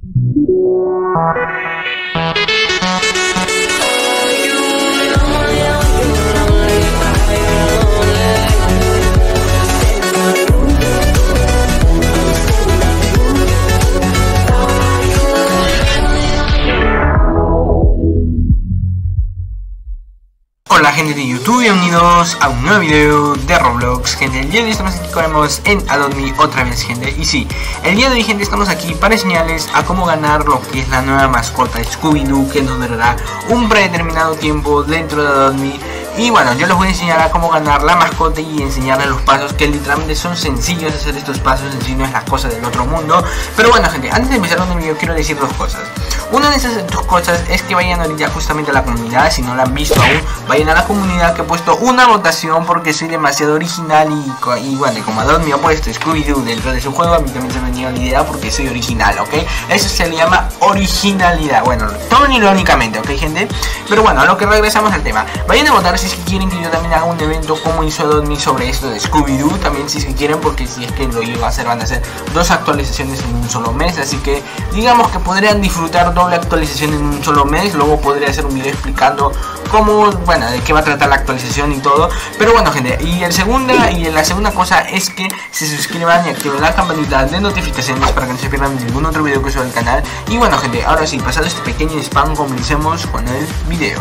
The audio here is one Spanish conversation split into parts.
Hola gente de YouTube, bienvenidos a un nuevo video de Roblox. Gente, el día de hoy estamos aquí en Adopt Me otra vez, gente. Y sí, el día de hoy, gente, estamos aquí para enseñarles a cómo ganar lo que es la nueva mascota Scooby-Doo, que nos durará un predeterminado tiempo dentro de Adopt Me. Y bueno, yo les voy a enseñar a cómo ganar la mascota y enseñarles los pasos, que literalmente son sencillos de hacer estos pasos, en sí no es la cosa del otro mundo. Pero bueno, gente, antes de empezar con el video quiero decir dos cosas. Una de esas dos cosas es que vayan ahorita justamente a la comunidad, si no la han visto aún, vayan a la comunidad, que he puesto una votación porque soy demasiado original y bueno, como Adopt Me ha puesto Scooby-Doo dentro de su juego, a mí también se me dio la idea porque soy original, ¿ok? Eso se le llama originalidad, bueno, tomen irónicamente, ¿ok, gente? Pero bueno, a lo que regresamos al tema, vayan a votar si es que quieren que yo también haga un evento como hizo Adopt Me sobre esto de Scooby-Doo, también si es que quieren, porque si es que lo llego a hacer van a ser 2 actualizaciones en un solo mes, así que digamos que podrían disfrutar doble actualización en un solo mes. Luego podría hacer un video explicando cómo, bueno, de qué va a tratar la actualización y todo. Pero bueno, gente, y la segunda cosa es que se suscriban y activen la campanita de notificaciones para que no se pierdan ningún otro video que suba al canal. Y bueno, gente, ahora sí, pasado este pequeño spam, comencemos con el video.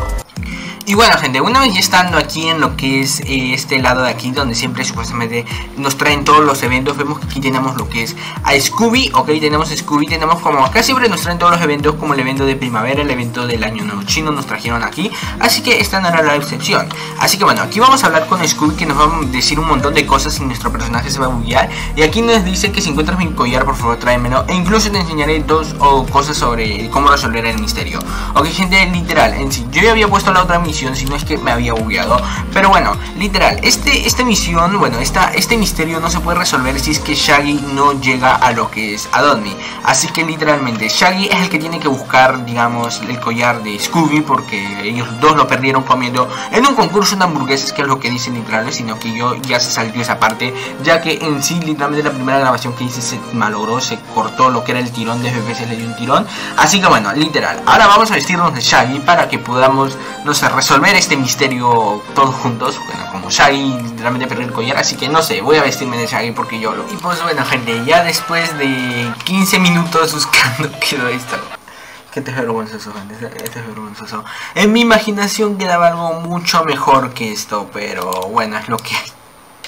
Y bueno, gente, una vez ya estando aquí en lo que es este lado de aquí, donde siempre supuestamente nos traen todos los eventos, vemos que aquí tenemos lo que es a Scooby, ok, tenemos Scooby, tenemos como acá siempre nos traen todos los eventos, como el evento de primavera, el evento del año nuevo chino, nos trajeron aquí, así que esta no era la excepción. Así que bueno, aquí vamos a hablar con Scooby, que nos va a decir un montón de cosas y nuestro personaje se va a buguear. Y aquí nos dice que si encuentras mi collar, por favor tráemelo, e incluso te enseñaré dos cosas sobre cómo resolver el misterio. Ok, gente, literal, en sí, yo ya había puesto la otra misión, si no es que me había bugueado, pero bueno, literal, esta misión, bueno, este misterio no se puede resolver si es que Shaggy no llega a lo que es Adopt Me. Así que literalmente Shaggy es el que tiene que buscar, digamos, el collar de Scooby, porque ellos dos lo perdieron comiendo en un concurso de hamburguesas, que es lo que dicen literal, sino que yo ya se salió esa parte, ya que en sí literalmente la primera grabación que hice se malogró, se cortó lo que era el tirón de FP, se le dio un tirón. Así que bueno, literal, ahora vamos a vestirnos de Shaggy para que podamos, no sé, resolver este misterio todos juntos. Bueno, como Shaggy literalmente perdió el collar, así que no sé, voy a vestirme de Shaggy porque yo lo... Y pues bueno, gente, ya después de 15 minutos buscando quedó esto. Que este es vergonzoso, gente, este es vergonzoso. En mi imaginación quedaba algo mucho mejor que esto, pero bueno, es lo que hay.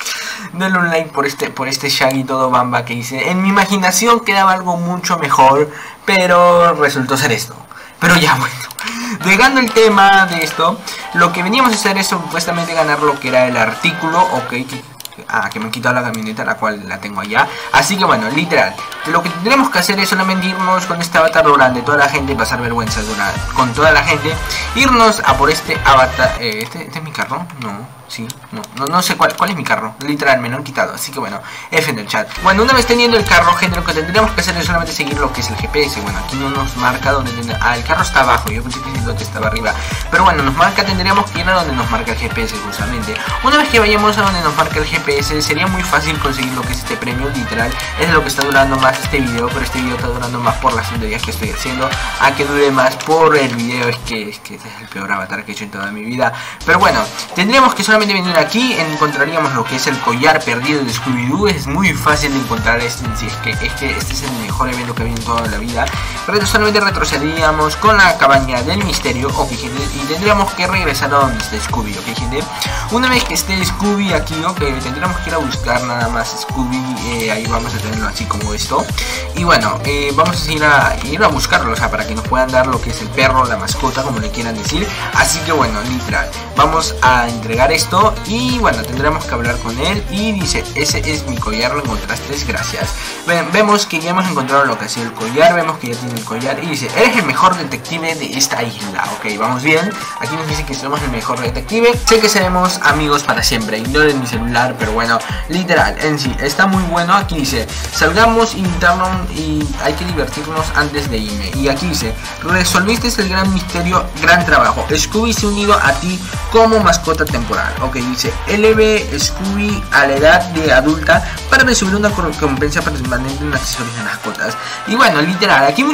Denle un like por este Shaggy todo bamba que hice. En mi imaginación quedaba algo mucho mejor, pero resultó ser esto. Pero ya bueno, dejando el tema de esto, lo que veníamos a hacer es supuestamente ganar lo que era el artículo, ok, que me han quitado la camioneta, la cual la tengo allá. Así que bueno, literal, lo que tendremos que hacer es solamente irnos con este avatar durante toda la gente, pasar vergüenza con toda la gente, irnos a por este avatar. ¿Este es mi carro? No. Sí, no sé cuál es mi carro, literal me lo han quitado, así que bueno, F en el chat. Bueno, una vez teniendo el carro, gente, lo que tendríamos que hacer es solamente seguir lo que es el GPS. Bueno, aquí no nos marca donde el carro está abajo, yo pensé que estaba arriba, pero bueno, nos marca, tendríamos que ir a donde nos marca el GPS justamente. Una vez que vayamos a donde nos marca el GPS, sería muy fácil conseguir lo que es este premio, literal, es lo que está durando más este video, pero este video está durando más por las tonterías que estoy haciendo, a que dure más por el video, es que este es el peor avatar que he hecho en toda mi vida. Pero bueno, tendríamos que solamente venir aquí, encontraríamos lo que es el collar perdido de Scooby-Doo. Es muy fácil de encontrar este, si es que este es el mejor evento que había en toda la vida. Pero solamente retrocederíamos con la cabaña del misterio, ok, gente, y tendríamos que regresar a donde esté Scooby, ok, gente. Una vez que esté Scooby aquí, ok, tendríamos que ir a buscar nada más Scooby, ahí vamos a tenerlo así como esto. Y bueno, vamos a ir a buscarlo, o sea, para que nos puedan dar lo que es el perro, la mascota, como le quieran decir. Así que bueno, literal, vamos a entregar esto y bueno, tendremos que hablar con él. Y dice, ese es mi collar, lo encontraste, gracias. Vemos que ya hemos encontrado lo que ha sido el collar, vemos que ya tiene el collar. Y dice, eres el mejor detective de esta isla, ok, vamos bien. Aquí nos dice que somos el mejor detective. Sé que seremos amigos para siempre, ignoren mi celular, pero bueno, literal, en sí, está muy bueno. Aquí dice, salgamos, invitarnos y hay que divertirnos antes de irme. Y aquí dice, resolviste el gran misterio, gran trabajo. Scooby se ha unido a ti como mascota temporal. Ok, dice, LB Scooby a la edad de adulta para recibir una recompensa permanente en accesorios de mascotas. Y bueno, literal, aquí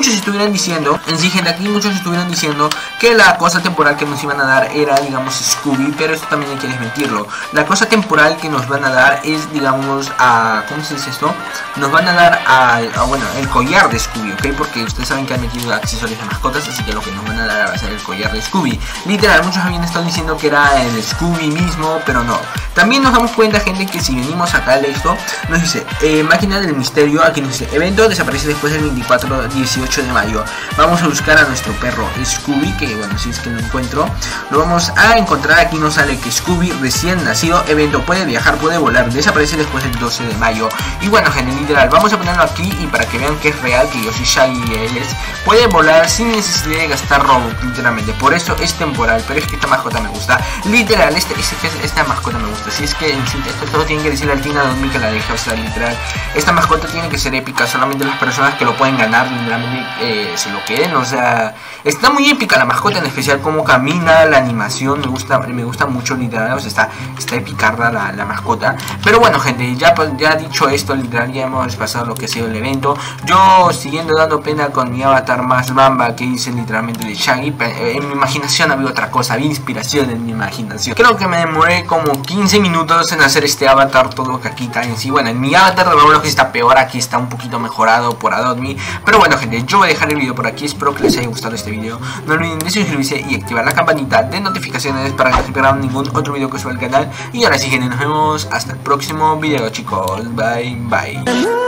muchos estuvieron diciendo, en sí gente, aquí muchos estuvieron diciendo que la cosa temporal que nos iban a dar era, digamos, Scooby, pero esto también hay que desmentirlo. La cosa temporal que nos van a dar es, digamos, ¿cómo se dice esto? Nos van a dar bueno, el collar de Scooby, ¿ok? Porque ustedes saben que han metido accesorios de mascotas, así que lo que nos van a dar va a ser el collar de Scooby. Literal, muchos habían estado diciendo que era el Scooby mismo, pero no. También nos damos cuenta, gente, que si venimos acá al esto, nos dice, máquina del misterio, aquí nos dice, evento desaparece después del 18 de mayo. Vamos a buscar a nuestro perro Scooby, que bueno, si es que lo encuentro, lo vamos a encontrar. Aquí nos sale que Scooby recién nacido, evento puede viajar, puede volar, desaparece después del 12 de mayo. Y bueno, gente, literal, vamos a ponerlo aquí y para que vean que es real, que yo soy Shaggy y él es, puede volar sin necesidad de gastar Robux, literalmente. Por eso es temporal, pero es que esta mascota me gusta. Literal, esta mascota me gusta. Si es que en sí, esto todo tiene que decirle al Tina 2000 que la deje, o sea, literal, esta mascota tiene que ser épica. Solamente las personas que lo pueden ganar, literalmente, se lo queden. O sea, está muy épica la mascota, en especial cómo camina, la animación, me gusta mucho, literal. O sea, está epicarda la mascota. Pero bueno, gente, ya dicho esto, literal, ya hemos pasado lo que ha sido el evento. Yo siguiendo dando pena con mi avatar más bamba, que hice literalmente de Shaggy. En mi imaginación había otra cosa, había inspiración en mi imaginación. Creo que me demoré como 15 minutos en hacer este avatar todo caquita en sí. Bueno, en mi avatar de Roblox está peor, aquí está un poquito mejorado por Adobe. Pero bueno, gente, yo voy a dejar el video por aquí. Espero que les haya gustado este video. No olviden de suscribirse y activar la campanita de notificaciones para que no se pierdan ningún otro video que suba al canal. Y ahora sí, gente, nos vemos hasta el próximo video, chicos. Bye, bye.